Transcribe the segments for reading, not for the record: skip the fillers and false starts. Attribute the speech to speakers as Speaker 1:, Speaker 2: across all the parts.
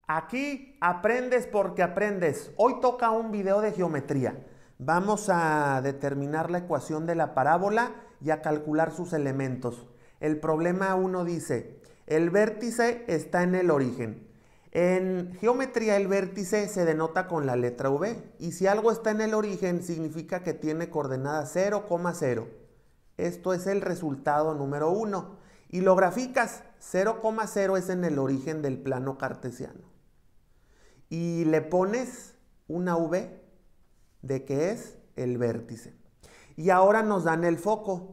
Speaker 1: Aquí aprendes porque aprendes. Hoy toca un video de geometría. Vamos a determinar la ecuación de la parábola y a calcular sus elementos. El problema 1 dice, el vértice está en el origen. En geometría el vértice se denota con la letra V y si algo está en el origen significa que tiene coordenada 0,0. Esto es el resultado número 1 y lo graficas. 0,0 es en el origen del plano cartesiano. Y le pones una V de que es el vértice. Y ahora nos dan el foco.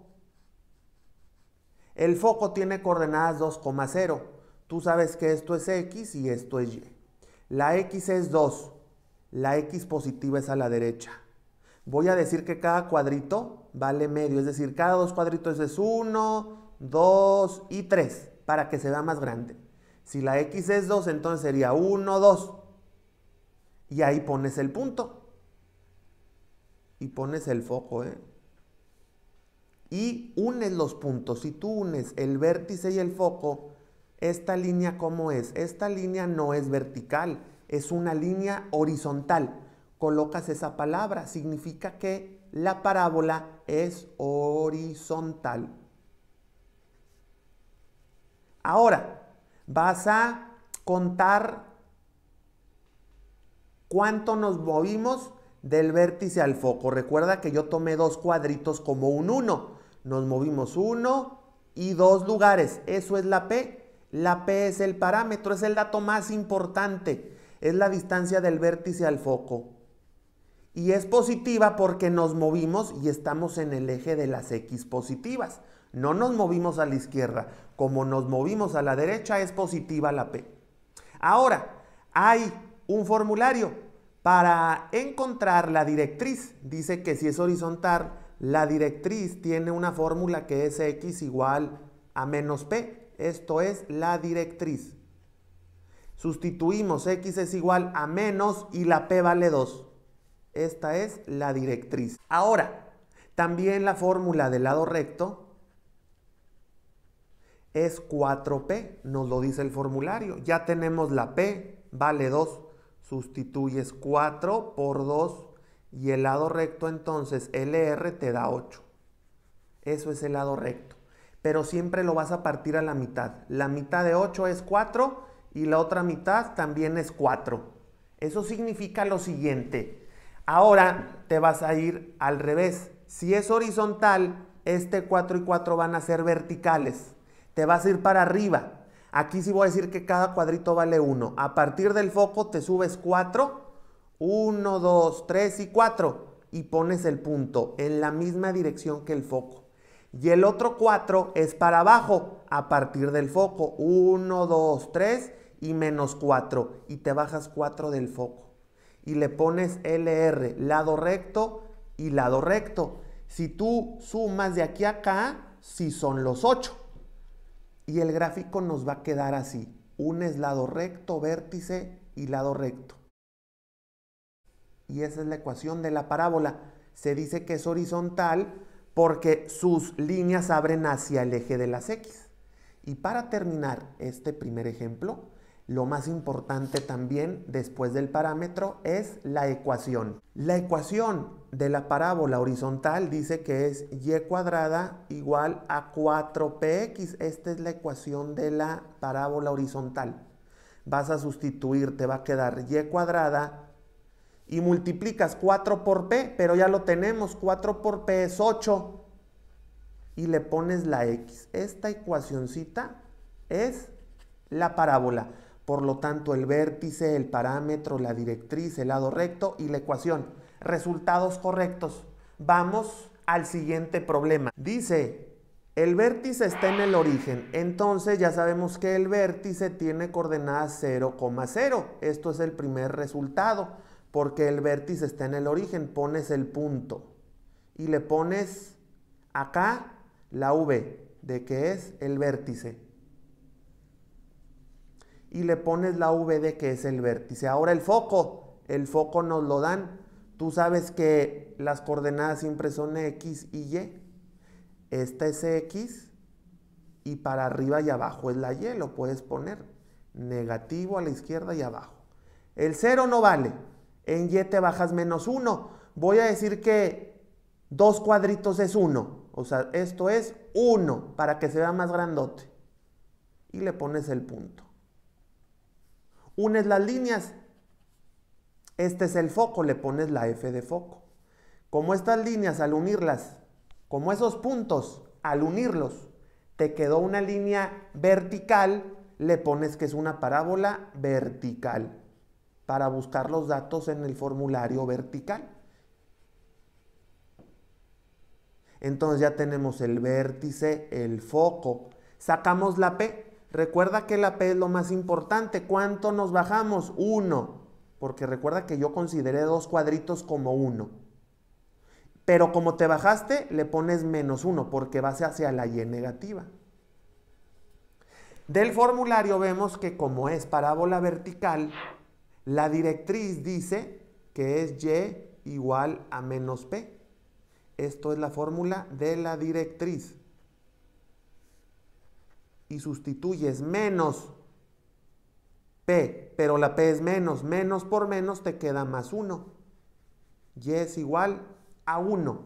Speaker 1: El foco tiene coordenadas 2,0. Tú sabes que esto es X y esto es Y. La X es 2. La X positiva es a la derecha. Voy a decir que cada cuadrito vale medio. Es decir, cada dos cuadritos es 1, 2 y 3 para que se vea más grande. Si la X es 2, entonces sería 1, 2. Y ahí pones el punto. Y pones el foco, Y unes los puntos. Si tú unes el vértice y el foco, esta línea, ¿cómo es? Esta línea no es vertical, es una línea horizontal. Colocas esa palabra, significa que la parábola es horizontal. Ahora, vas a contar cuánto nos movimos del vértice al foco. Recuerda que yo tomé dos cuadritos como un 1. Nos movimos 1 y 2 lugares. Eso es la P. La P es el parámetro, es el dato más importante. Es la distancia del vértice al foco. Y es positiva porque nos movimos y estamos en el eje de las X positivas. No nos movimos a la izquierda. Como nos movimos a la derecha, es positiva la P. Ahora, hay un formulario para encontrar la directriz. Dice que si es horizontal, la directriz tiene una fórmula que es X igual a menos P. Esto es la directriz. Sustituimos X es igual a menos y la P vale 2. Esta es la directriz. Ahora, también la fórmula del lado recto es 4P, nos lo dice el formulario. Ya tenemos la P, vale 2. Sustituyes 4 por 2 y el lado recto entonces LR te da 8. Eso es el lado recto. Pero siempre lo vas a partir a la mitad. La mitad de 8 es 4 y la otra mitad también es 4. Eso significa lo siguiente. Ahora te vas a ir al revés. Si es horizontal, este 4 y 4 van a ser verticales. Te vas a ir para arriba. Aquí sí voy a decir que cada cuadrito vale 1. A partir del foco te subes 4. 1, 2, 3 y 4. Y pones el punto en la misma dirección que el foco. Y el otro 4 es para abajo, a partir del foco. 1, 2, 3 y menos 4. Y te bajas 4 del foco. Y le pones LR, lado recto y lado recto. Si tú sumas de aquí a acá, sí son los 8. Y el gráfico nos va a quedar así. Unes lado recto, vértice y lado recto. Y esa es la ecuación de la parábola. Se dice que es horizontal porque sus líneas abren hacia el eje de las X. Y para terminar este primer ejemplo, lo más importante también después del parámetro es la ecuación. La ecuación de la parábola horizontal dice que es y cuadrada igual a 4px. Esta es la ecuación de la parábola horizontal. Vas a sustituir, te va a quedar y cuadrada y multiplicas 4 por p, pero ya lo tenemos, 4 por p es 8 y le pones la x. Esta ecuacioncita es la parábola. Por lo tanto, el vértice, el parámetro, la directriz, el lado recto y la ecuación. Resultados correctos. Vamos al siguiente problema. Dice, el vértice está en el origen. Entonces ya sabemos que el vértice tiene coordenadas 0,0. Esto es el primer resultado. Porque el vértice está en el origen. Pones el punto. Y le pones acá la V de que es el vértice. Y le pones la V de que es el vértice. Ahora el foco nos lo dan. Tú sabes que las coordenadas siempre son X y Y. Esta es X y para arriba y abajo es la Y, lo puedes poner. negativo a la izquierda y abajo. El 0 no vale. En y te bajas menos 1. Voy a decir que 2 cuadritos es 1. O sea, esto es 1 para que se vea más grandote. Y le pones el punto. Unes las líneas. Este es el foco, le pones la F de foco. Como estas líneas al unirlas, como esos puntos al unirlos, te quedó una línea vertical, le pones que es una parábola vertical para buscar los datos en el formulario vertical. Entonces ya tenemos el vértice, el foco. Sacamos la P. Recuerda que la P es lo más importante. ¿Cuánto nos bajamos? 1. Porque recuerda que yo consideré 2 cuadritos como 1. Pero como te bajaste, le pones menos 1 porque vas hacia la y negativa. Del formulario vemos que como es parábola vertical, la directriz dice que es y igual a menos p. Esto es la fórmula de la directriz. Y sustituyes menos p, pero la p es menos. Menos por menos te queda más 1. Y es igual a 1.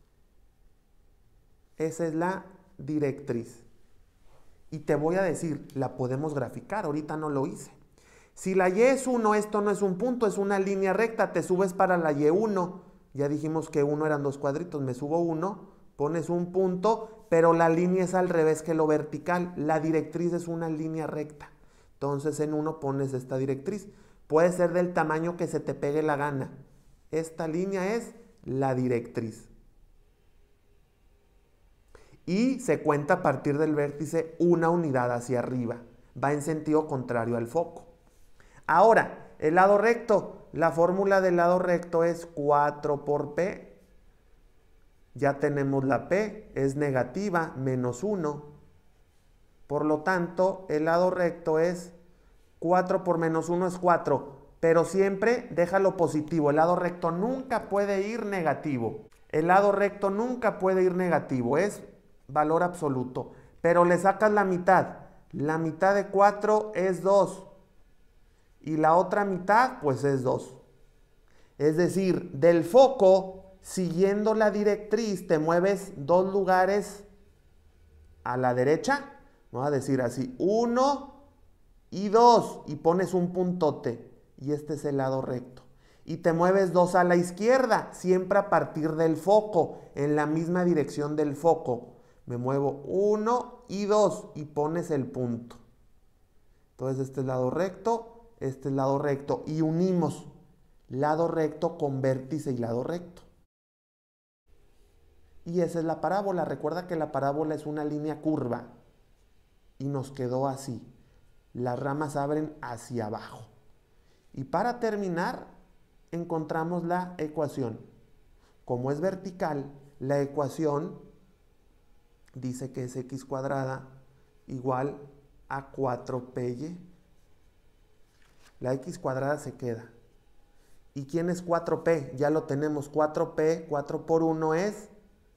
Speaker 1: Esa es la directriz. Y te voy a decir, la podemos graficar, ahorita no lo hice. Si la y es 1, esto no es un punto, es una línea recta, te subes para la y1. Ya dijimos que 1 eran 2 cuadritos, me subo 1, pones un punto, pero la línea es al revés que lo vertical. La directriz es una línea recta. Entonces en 1 pones esta directriz. Puede ser del tamaño que se te pegue la gana. Esta línea es la directriz. Y se cuenta a partir del vértice una unidad hacia arriba. Va en sentido contrario al foco. Ahora, el lado recto. La fórmula del lado recto es 4 por P. Ya tenemos la P, es negativa, menos 1. Por lo tanto, el lado recto es 4 por menos 1 es 4. Pero siempre déjalo positivo. El lado recto nunca puede ir negativo. El lado recto nunca puede ir negativo. Es valor absoluto. Pero le sacas la mitad. La mitad de 4 es 2. Y la otra mitad, pues es 2. Es decir, del foco, siguiendo la directriz, te mueves 2 lugares a la derecha. Vamos a decir así, 1 y 2. Y pones un puntote. Y este es el lado recto. Y te mueves 2 a la izquierda, siempre a partir del foco, en la misma dirección del foco. Me muevo 1 y 2 y pones el punto. Entonces este es lado recto. Este es lado recto y unimos lado recto con vértice y lado recto. Y esa es la parábola. Recuerda que la parábola es una línea curva y nos quedó así. Las ramas abren hacia abajo. Y para terminar, encontramos la ecuación. Como es vertical, la ecuación dice que es x cuadrada igual a 4py. La x cuadrada se queda. ¿Y quién es 4p? Ya lo tenemos. 4p, 4 por 1 es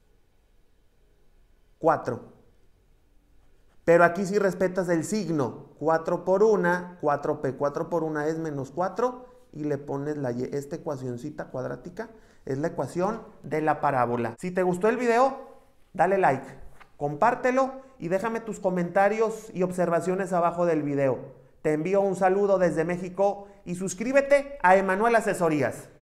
Speaker 1: 4. Pero aquí sí respetas el signo. 4 por 1, 4p. 4 por 1 es menos 4. Y le pones la y. Esta ecuacioncita cuadrática es la ecuación de la parábola. Si te gustó el video, dale like, compártelo y déjame tus comentarios y observaciones abajo del video. Te envío un saludo desde México y suscríbete a Emanuel Asesorías.